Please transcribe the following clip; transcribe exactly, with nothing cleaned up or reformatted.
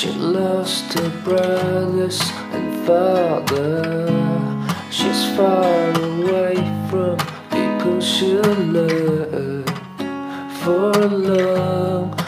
She lost her brothers and father. She's far away from people she loved for long.